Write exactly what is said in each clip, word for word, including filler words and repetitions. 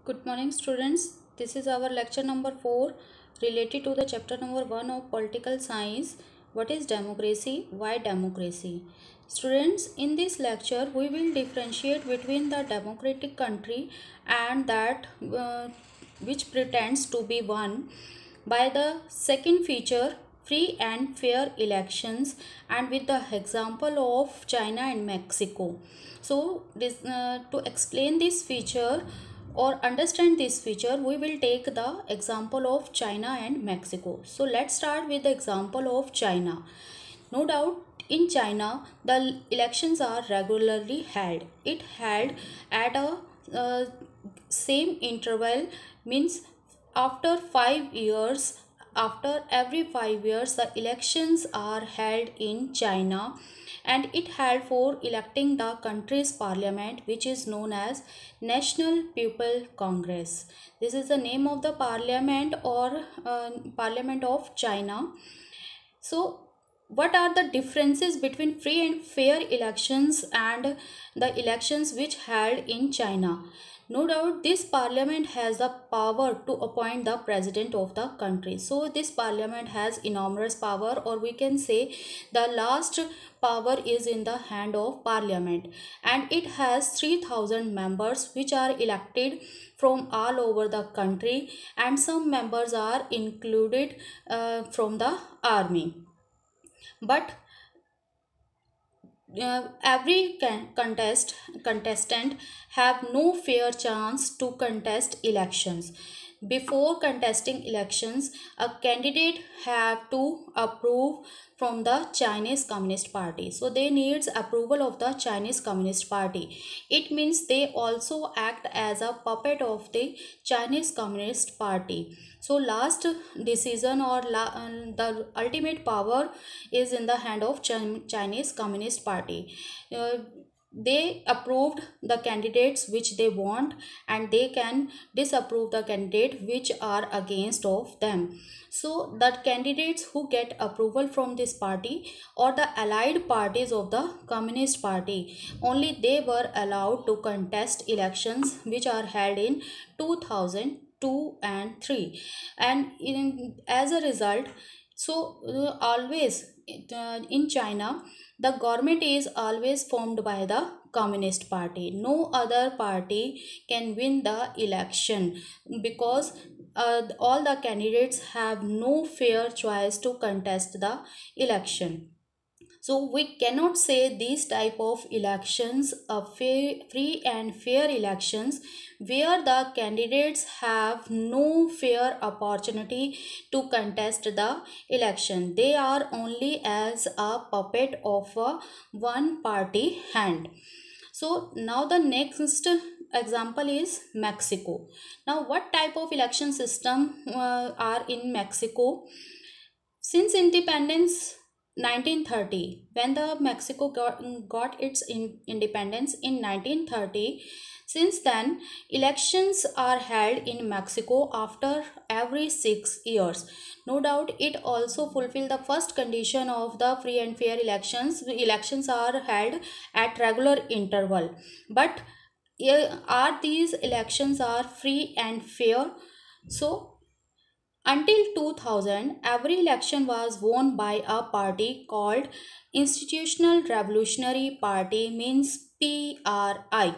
Good morning, students. This is our lecture number four related to the chapter number one of political science. What is democracy? Why democracy? Students, in this lecture, we will differentiate between the democratic country and that uh, which pretends to be one by the second feature, free and fair elections, and with the example of China and Mexico. So, this, uh, to explain this feature or understand this feature, we will take the example of China and Mexico. So let's start with the example of China. No doubt, in China the elections are regularly held. It held at a uh, same interval, means after five years, after every five years the elections are held in China, and it held for electing the country's parliament, which is known as National People Congress. This is the name of the parliament or uh, parliament of China. So what are the differences between free and fair elections and the elections which held in China? No doubt this parliament has the power to appoint the president of the country. So this parliament has enormous power, or we can say the last power is in the hand of parliament, and it has three thousand members which are elected from all over the country, and some members are included uh, from the army. But uh, every can contest contestant have no fair chance to contest elections. Before contesting elections, a candidate have to approve from the Chinese Communist Party. So they needs approval of the Chinese Communist Party. It means they also act as a puppet of the Chinese Communist Party. So last decision or la, uh, the ultimate power is in the hand of Chinese Communist Party. Uh, they approved the candidates which they want, and they can disapprove the candidate which are against of them. So that candidates who get approval from this party or the allied parties of the Communist Party, only they were allowed to contest elections which are held in two thousand two and three. And in, as a result, so uh, always uh, in China the government is always formed by the Communist Party. No other party can win the election, because uh, all the candidates have no fair choice to contest the election. So we cannot say these type of elections are fair, free and fair elections, where the candidates have no fair opportunity to contest the election. They are only as a puppet of a one party hand. So now the next example is Mexico. Now what type of election system uh, are in Mexico? Since independence nineteen thirty, when the Mexico got, got its in, independence in nineteen thirty, since then elections are held in Mexico after every six years. No doubt it also fulfill the first condition of the free and fair elections. Elections are held at regular interval. But uh, are these elections are free and fair? So until two thousand, every election was won by a party called Institutional Revolutionary Party, means P R I.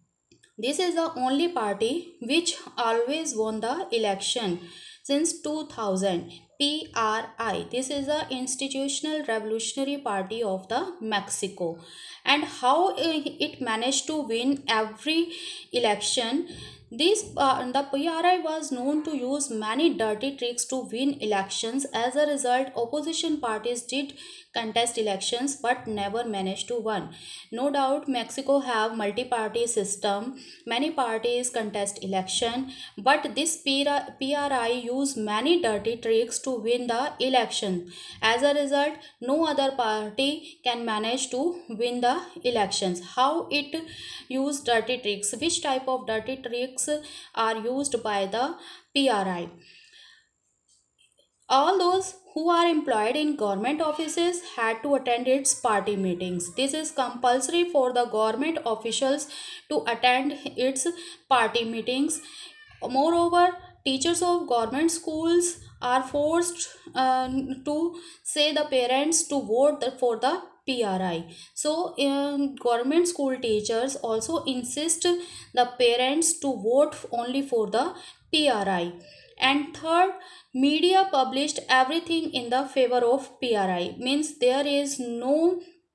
This is the only party which always won the election since two thousand. P R I. This is the Institutional Revolutionary Party of the Mexico. And how it managed to win every election? This uh, the P R I was known to use many dirty tricks to win elections. As a result, opposition parties did contest elections but never managed to win. No doubt Mexico have multi-party system. Many parties contest election, but this P R I use many dirty tricks to win the election. As a result, no other party can manage to win the elections. How it use dirty tricks? Which type of dirty tricks are used by the P R I? All those who are employed in government offices had to attend its party meetings. This is compulsory for the government officials to attend its party meetings. Moreover, teachers of government schools are forced uh, to say the parents to vote the- for the P R I. So, um, government school teachers also insist the parents to vote only for the P R I. And third, media published everything in the favor of P R I. Means there is no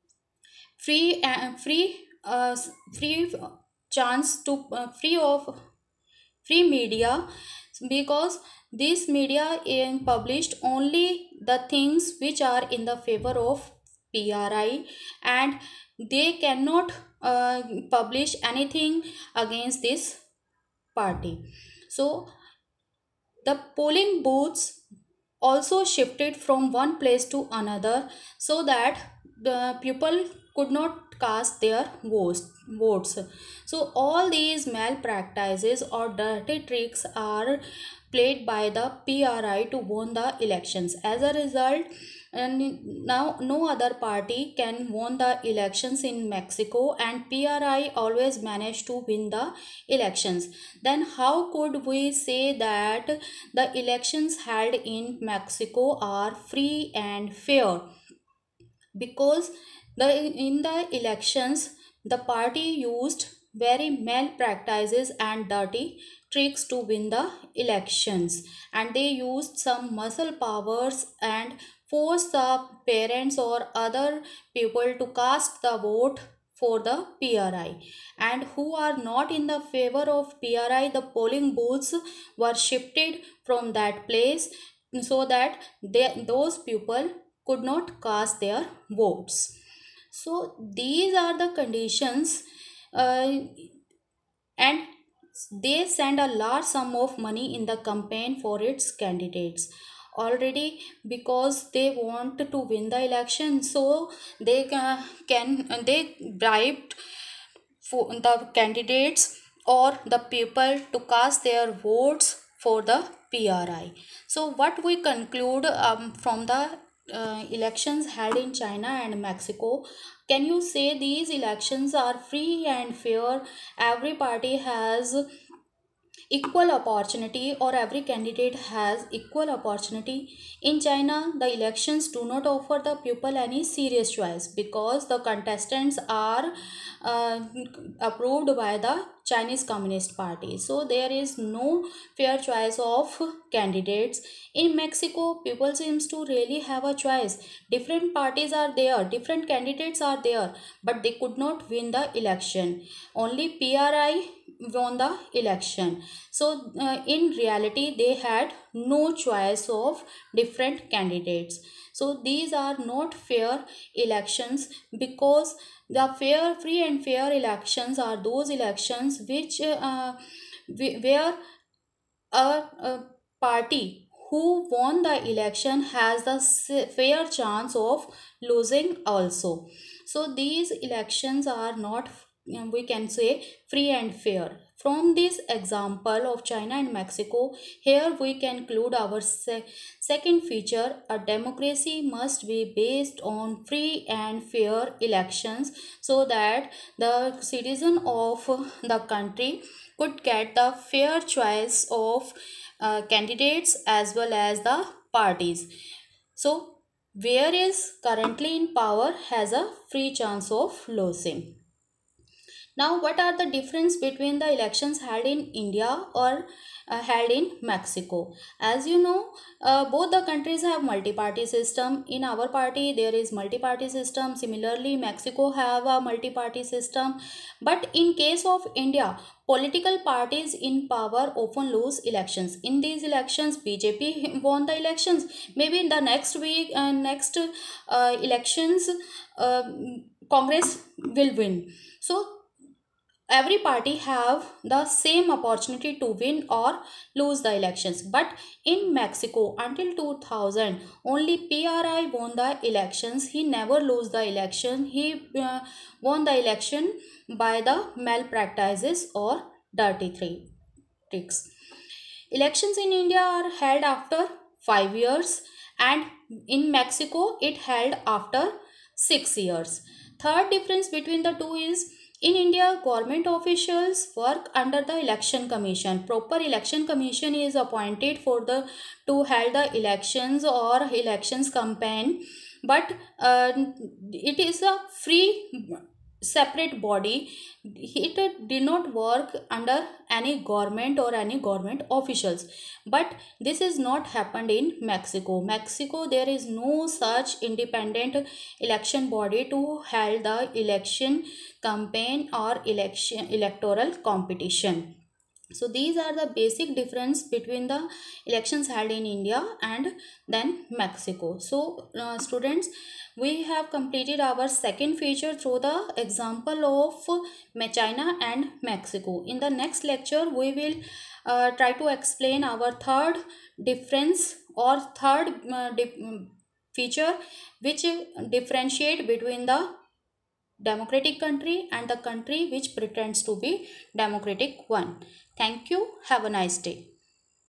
free uh, free uh, free chance to uh, free of free media, because this media in published only the things which are in the favor of P R I, and they cannot uh, publish anything against this party. So the polling booths also shifted from one place to another, so that the people could not cast their votes votes So all these malpractices or dirty tricks are played by the P R I to win the elections. As a result, and now no other party can win the elections in Mexico, and P R I always managed to win the elections. Then how could we say that the elections held in Mexico are free and fair? Because the in the elections the party used very malpractices and dirty tricks to win the elections, and they used some muscle powers and forced the parents or other people to cast the vote for the P R I, and who are not in the favor of P R I, the polling booths were shifted from that place, so that they, those people could not cast their votes. So these are the conditions, uh, and they send a large sum of money in the campaign for its candidates already, because they want to win the election. So they uh, can they bribed for the candidates or the people to cast their votes for the P R I. So what we conclude um, from the uh, elections held in China and Mexico, can you say these elections are free and fair? Every party has equal opportunity, or every candidate has equal opportunity? In China, the elections do not offer the people any serious choice, because the contestants are uh, approved by the Chinese Communist Party. So there is no fair choice of candidates. In Mexico, people seems to really have a choice. Different parties are there, different candidates are there, but they could not win the election. Only P R I won the election. So uh, in reality they had no choice of different candidates. So these are not fair elections, because the fair free and fair elections are those elections which uh, where a, a party who won the election has the fair chance of losing also. So these elections are not, we can say, free and fair. From this example of China and Mexico, here we can conclude our se second feature: a democracy must be based on free and fair elections, so that the citizen of the country could get the fair choice of uh, candidates as well as the parties. So, where is currently in power has a free chance of losing. Now, what are the difference between the elections held in India or uh, held in Mexico? As you know, uh, both the countries have multi-party system. In our party, there is multi-party system. Similarly, Mexico have a multi-party system. But in case of India, political parties in power often lose elections. In these elections, B J P won the elections. Maybe in the next week, uh, next uh, elections, uh, Congress will win. So every party have the same opportunity to win or lose the elections. But in Mexico, until two thousand, only P R I won the elections. He never lose the election. He uh, won the election by the malpractices or dirty three tricks. Elections in India are held after five years, and in Mexico it held after six years. Third difference between the two is In India, government officials work under the election commission. Proper election commission is appointed for the to hold the elections or elections campaign, but uh, it is a free separate body. It did not work under any government or any government officials. But this is not happened in Mexico. Mexico, there is no such independent election body to hold the election campaign or election electoral competition. So these are the basic difference between the elections held in India and then Mexico. So uh, students, we have completed our second feature through the example of China and Mexico. In the next lecture, we will uh, try to explain our third difference or third uh, di- feature, which differentiate between the democratic country and the country which pretends to be democratic one. Thank you. Have a nice day.